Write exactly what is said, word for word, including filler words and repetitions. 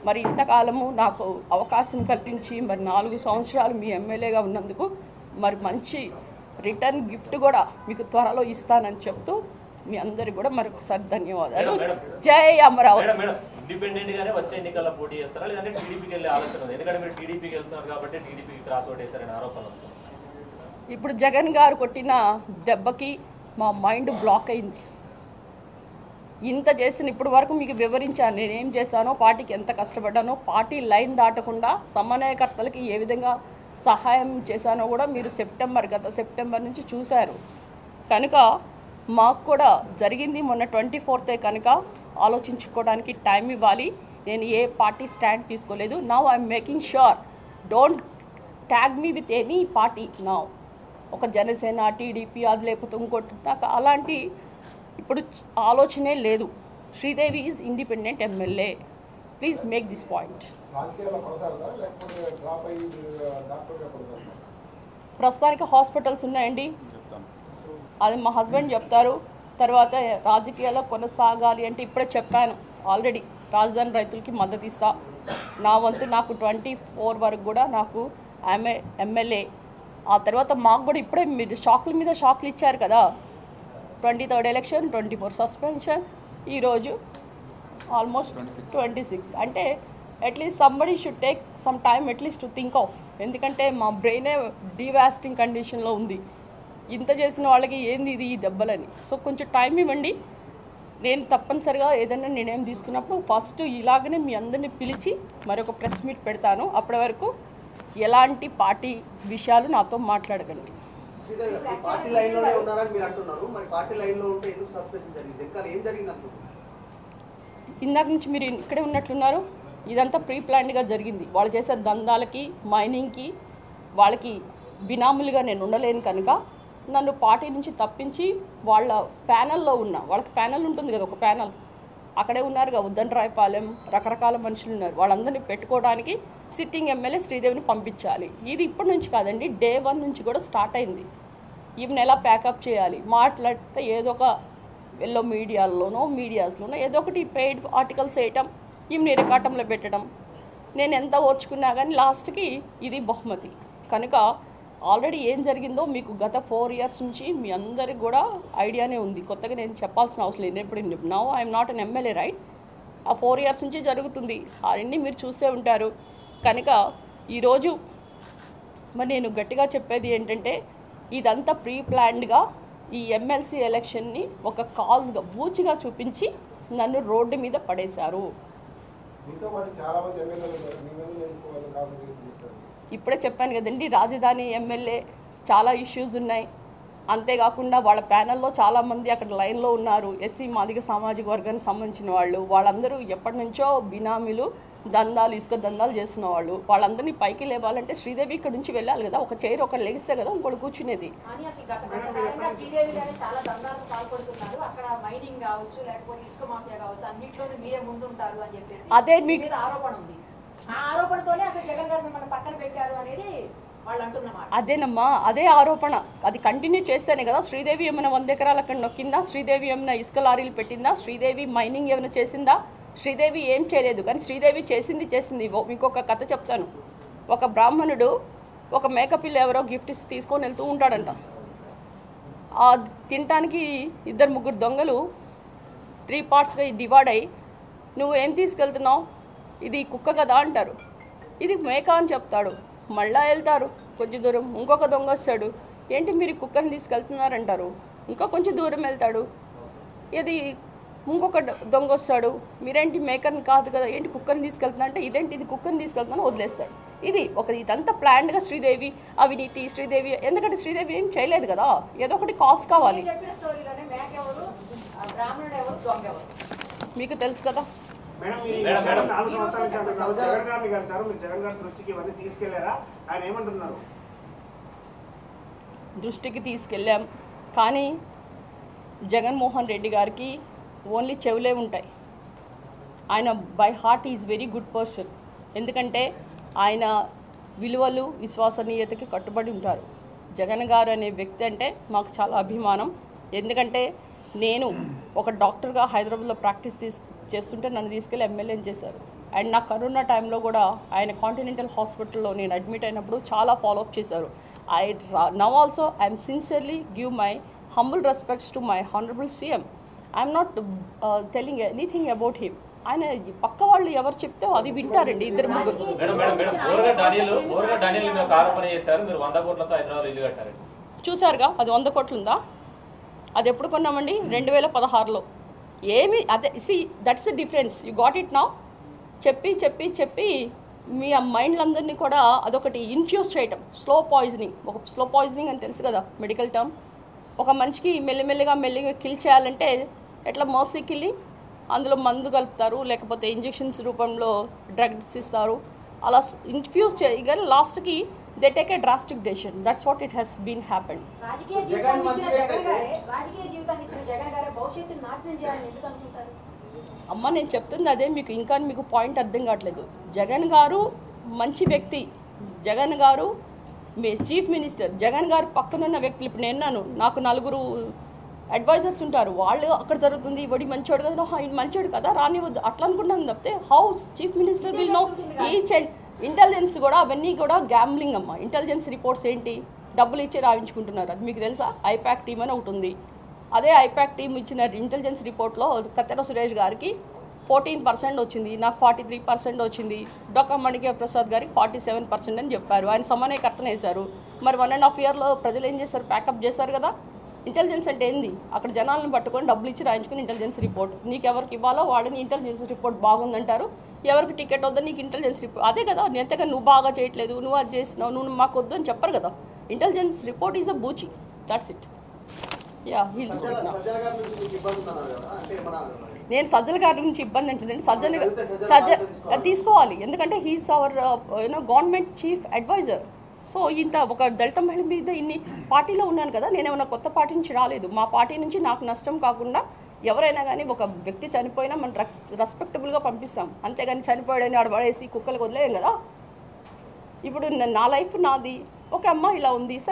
మరి ఇంతకాలము నాకు అవకాశం కల్పించి మరి నాలుగు సంవత్సరాలు మీ ఎమ్మెల్యేగా ఉన్నందుకు మరి మంచి రిటర్న్ గిఫ్ట్ కూడా మీకు త్వరలో ఇస్తానని చెప్తూ మీ అందరికి కూడా మరొకసారి ధన్యవాదాలు. జై అమరావతి. ఇండిపెండెంట్ గానే వచ్చే ఎన్నికల్లో పోటీ చేస్తారా లేదంటే టీడీపీకి వెళ్ళే ఆలోచన ఉంది? ఎందుకంటే మీరు టీడీపీకి వెళ్తున్నారు కాబట్టి టీడీపీకి క్రాస్ ఓట్ వేస్తారనే ఆరోపణ వస్తుంది. ఇప్పుడు జగన్ గారు కొట్టిన దెబ్బకి మా మైండ్ బ్లాక్ అయింది. ఇంత చేసిన ఇప్పుడు వరకు మీకు వివరించాను నేనేం చేశానో, పార్టీకి ఎంత కష్టపడ్డానో, పార్టీ లైన్ దాటకుండా సమన్వయకర్తలకి ఏ విధంగా సహాయం చేశానో కూడా మీరు సెప్టెంబర్ గత సెప్టెంబర్ నుంచి చూశారు. కనుక మాకు కూడా జరిగింది మొన్న ట్వంటీ ఫోర్తే కనుక ఆలోచించుకోవడానికి టైం ఇవ్వాలి. నేను ఏ పార్టీ స్టాండ్ తీసుకోలేదు. Now I'm making sure don't tag me with any party. Now ఒక జనసేన, టీడీపీ, అది లేకపోతే ఇంకోటి, నాకు అలాంటి ఇప్పుడు ఆలోచనే లేదు. Sridevi is independent MLA. Please make this point. ప్రస్తుతానికి హాస్పిటల్స్ ఉన్నాయండి, అది మా హస్బెండ్ చెప్తారు. తర్వాత రాజకీయాల్లో కొనసాగాలి అంటే ఇప్పుడే చెప్పాను ఆల్రెడీ, రాజధాని రైతులకి మద్దతు ఇస్తా. నా వంతు నాకు ట్వంటీ ఫోర్ వరకు కూడా నాకు ఆమె ఎమ్మెల్యే. ఆ తర్వాత మాకు కూడా ఇప్పుడే మీరు షాక్ల మీద షాక్లు ఇచ్చారు కదా. Twenty third election, twenty four suspension, ఈరోజు ఆల్మోస్ట్ ట్వంటీ సిక్స్ అంటే at least somebody should take some time at least to think of. ఎందుకంటే మా బ్రెయినే డివాస్టింగ్ కండిషన్లో ఉంది. ఇంత చేసిన వాళ్ళకి ఏంది ఇది ఈ దెబ్బలని. సో కొంచెం టైం ఇవ్వండి. నేను తప్పనిసరిగా ఏదైనా నిర్ణయం తీసుకున్నప్పుడు ఫస్ట్ ఇలాగనే మీ అందరినీ పిలిచి మరొక ప్రెస్ మీట్ పెడతాను. అప్పటి వరకు ఎలాంటి పార్టీ విషయాలు నాతో మాట్లాడకండి. ఇందాక నుంచి మీరు ఇక్కడే ఉన్నట్లున్నారు. ఇదంతా ప్రీ ప్లాన్డ్గా జరిగింది. వాళ్ళు చేసే దందాలకి, మైనింగ్కి, వాళ్ళకి బినాములుగా నేను ఉండలేను కనుక నన్ను పార్టీ నుంచి తప్పించి వాళ్ళ ప్యానల్లో ఉన్న, వాళ్ళకి ప్యానల్ ఉంటుంది కదా, ఒక ప్యానల్ అక్కడే ఉన్నారుగా, ఉద్దండరాయపాలెం, రకరకాల మనుషులు ఉన్నారు. వాళ్ళందరినీ పెట్టుకోవడానికి సిట్టింగ్ ఎమ్మెల్యే శ్రీదేవిని పంపించాలి. ఇది ఇప్పటి నుంచి కాదండి, డే వన్ నుంచి కూడా స్టార్ట్ అయింది. ఈమెను ఎలా ప్యాకప్ చేయాలి, మాట్లాడితే ఏదో ఒక ఎల్లో మీడియాల్లోనో మీడియాస్లోనో ఏదో ఒకటి పెయిడ్ ఆర్టికల్స్ వేయటం, ఈమెని రికార్డంలో పెట్టడం. నేను ఎంత ఓర్చుకున్నా కానీ లాస్ట్కి ఇది బహుమతి. కనుక ఆల్రెడీ ఏం జరిగిందో మీకు గత ఫోర్ ఇయర్స్ నుంచి మీ అందరికి కూడా ఐడియానే ఉంది. కొత్తగా నేను చెప్పాల్సిన అవసరం లేదు. ఎప్పుడు now I'm not an MLA right. ఆ ఫోర్ ఇయర్స్ నుంచి జరుగుతుంది, అవన్నీ మీరు చూసే ఉంటారు. కనుక ఈరోజు మరి నేను గట్టిగా చెప్పేది ఏంటంటే ఇదంతా ప్రీ ప్లాన్డ్గా ఈ ఎమ్మెల్సీ ఎలక్షన్ని ఒక కాజ్గా, బూచిగా చూపించి నన్ను రోడ్డు మీద పడేశారు. ఇప్పుడే చెప్పాను కదండి, రాజధాని ఎమ్మెల్యే చాలా ఇష్యూస్ ఉన్నాయి. అంతేకాకుండా వాళ్ళ ప్యానెల్లో చాలామంది అక్కడ లైన్లో ఉన్నారు. ఎస్సీ మాదిగ సామాజిక వర్గానికి సంబంధించిన వాళ్ళు, వాళ్ళందరూ ఎప్పటి నుంచో బినామీలు, దందాలు, ఇసుక దందాలు చేస్తున్న వాళ్ళు. వాళ్ళందరినీ పైకి లేవాలంటే శ్రీదేవి ఇక్కడ నుంచి వెళ్ళాలి కదా. ఒక చైర్ ఒకరు లెగిస్తే కదా ఇంకోటి కూర్చునేది. అదే మీకు అదేనమ్మా, అదే ఆరోపణ. అది కంటిన్యూ చేస్తేనే కదా. శ్రీదేవి ఏమైనా వంద ఎకరాలు అక్కడ నొక్కిందా? శ్రీదేవి ఏమైనా ఇసుక లారీలు పెట్టిందా? శ్రీదేవి మైనింగ్ ఏమైనా చేసిందా? శ్రీదేవి ఏం చేయలేదు. కానీ శ్రీదేవి చేసింది చేసింది మీకు ఒక కథ చెప్తాను. ఒక బ్రాహ్మణుడు ఒక మేకపిల్ల ఎవరో గిఫ్ట్ తీసుకొని వెళ్తూ ఉంటాడంట. ఆ తినటానికి ఇద్దరు ముగ్గురు దొంగలు త్రీ పార్ట్స్గా డివైడ్ అయ్యి, నువ్వు ఏం తీసుకెళ్తున్నావు, ఇది కుక్క కదా అంటారు. ఇది మేక అని చెప్తాడు. మళ్ళా వెళ్తారు కొంచెం దూరం, ఇంకొక దొంగ వస్తాడు, ఏంటి మీరు కుక్కని తీసుకెళ్తున్నారంటారు. ఇంకా కొంచెం దూరం వెళ్తాడు, ఇది ఇంకొక దొంగ వస్తాడు, మీరేంటి మేకని కాదు కదా, ఏంటి కుక్కని తీసుకెళ్తున్నా అంటే, ఇదేంటి ఇది కుక్కని తీసుకెళ్తున్నా వదిలేస్తాడు. ఇది ఒక ఇదంతా ప్లాన్డ్గా శ్రీదేవి అవినీతి. శ్రీదేవి ఎందుకంటే శ్రీదేవి ఏం చేయలేదు కదా, ఏదో ఒకటి కాస్ట్ కావాలి. మీకు తెలుసు కదా. దృష్టికి తీసుకెళ్ళాం, కానీ జగన్మోహన్ రెడ్డి గారికి ఓన్లీ చెవులే ఉంటాయి. ఆయన by heart is very good person. ఎందుకంటే ఆయన విలువలు, విశ్వసనీయతకి కట్టుబడి ఉంటారు. జగన్ గారు అనే వ్యక్తి అంటే మాకు చాలా అభిమానం. ఎందుకంటే నేను ఒక డాక్టర్గా హైదరాబాద్లో ప్రాక్టీస్ తీసు చేస్తుంటే నన్ను తీసుకెళ్ళి ఎమ్మెల్యేని చేశారు. అండ్ నా కరోనా టైంలో కూడా ఆయన కాంటినెంటల్ హాస్పిటల్లో నేను అడ్మిట్ అయినప్పుడు చాలా ఫాలోఅప్ చేశారు. I now also I'm sincerely give my humble respects to my honourable CM. I'm not telling anything about him. ఆయన పక్క వాళ్ళు ఎవరు చెప్తే అది వింటారండి ఇద్దరు ముగ్గురు. Madam madam madam Boraga Daniel Boraga Daniel మీద ఒక ఆరోపణ చేశారు, మీరు వంద కోట్లతో హైదరాబాద్ ఇల్లు కట్టారండి. చూసారుగా అది వంద కోట్లు ఉందా? అది ఎప్పుడు కొన్నామండి? రెండు వేల పదహారులో. ఏమి అదే see that's the difference. You got it now. చెప్పి చెప్పి చెప్పి మీ ఆ మైండ్లందరినీ కూడా అదొకటి ఇన్ఫ్యూజ్ చేయటం, స్లో పాయిజనింగ్. ఒక స్లో పాయిజనింగ్ అని తెలుసు కదా మెడికల్ టర్మ్. ఒక మనిషికి మెల్లిమెల్లిగా మెల్లిగా కిల్ చేయాలంటే ఎట్లా మోసీ కిల్లి అందులో మందు కలుపుతారు, లేకపోతే ఇంజెక్షన్స్ రూపంలో డ్రగ్స్ ఇస్తారు, అలా ఇన్ఫ్యూజ్ చేయగల లాస్ట్కి they take a drastic decision. That's what it has been happened. అమ్మ నేను చెప్తుంది అదే, మీకు ఇంకా మీకు పాయింట్ అర్థం కావట్లేదు. జగన్ గారు మంచి వ్యక్తి, జగన్ గారు మీ చీఫ్ మినిస్టర్, జగన్ గారు పక్కనున్న వ్యక్తులు. ఇప్పుడు నేనున్నాను, నాకు నలుగురు అడ్వైజర్స్ ఉంటారు, వాళ్ళు అక్కడ జరుగుతుంది వడి మంచోడు కదా, ఆయన మంచోడు కదా రానివద్దు అట్లా అనుకుంటాను తప్పితే how chief minister will know each and intelligence కూడా అవన్నీ కూడా గ్యాంబ్లింగ్ అమ్మ. ఇంటెలిజెన్స్ రిపోర్ట్స్ ఏంటి? డబ్బులు ఇచ్చి రాయించుకుంటున్నారు. అది మీకు తెలుసా? ఐపాక్ టీమ్ అని ఒకటి ఉంది. అదే ఐపాక్ టీమ్ ఇచ్చిన ఇంటెలిజెన్స్ రిపోర్ట్లో కత్తెర సురేష్ గారికి ఫోర్టీన్ పర్సెంట్ వచ్చింది, నాకు ఫార్టీ త్రీ పర్సెంట్ వచ్చింది, డొక్కా మణికేశ్వర ప్రసాద్ గారికి ఫార్టీ సెవెన్ పర్సెంట్ అని చెప్పారు. ఆయన సమానే కట్టన వేశారు. మరి వన్ అండ్ హాఫ్ ఇయర్లో ప్రజలు ఏం చేశారు? ప్యాకప్ చేశారు కదా. ఇంటెలిజెన్స్ అంటే ఏంది? అక్కడ జనాలను పట్టుకొని డబ్బులు ఇచ్చి రాయించుకుని ఇంటెలిజెన్స్ రిపోర్ట్. నీకు ఎవరికి ఇవ్వాలో వాళ్ళని ఇంటెలిజెన్స్ రిపోర్ట్ బాగుందంటారు, ఎవరికి టికెట్ వద్దని నీకు ఇంటెలిజెన్స్ రిపోర్ట్. అదే కదా, ఎంతగా నువ్వు బాగా చేయట్లేదు, నువ్వు అది చేసినావు, నువ్వు మాకు వద్దు అని చెప్పరు కదా. ఇంటెలిజెన్స్ రిపోర్ట్ ఈజ్ అ బూచి. That's it. యా హీల్ నేను సజ్జల గారి గురించి ఇబ్బంది అంటుందండి. సజ్జల సజ్జ తీసుకోవాలి, ఎందుకంటే he's our you know government chief advisor. So ఇంత ఒక దళిత మహిళ మీద ఇన్ని పార్టీలో ఉన్నాను కదా, నేనేమన్నా కొత్త పార్టీ నుంచి రాలేదు. మా పార్టీ నుంచి నాకు నష్టం కాకుండా ఎవరైనా కానీ ఒక వ్యక్తి చనిపోయినా మనం రెస్ రెస్పెక్టబుల్గా పంపిస్తాం, అంతేగాని చనిపోయాడని ఆడ పడేసి కుక్కలకు వదిలేయం కదా. ఇప్పుడు నా లైఫ్ నాది, ఒక అమ్మ ఇలా ఉంది.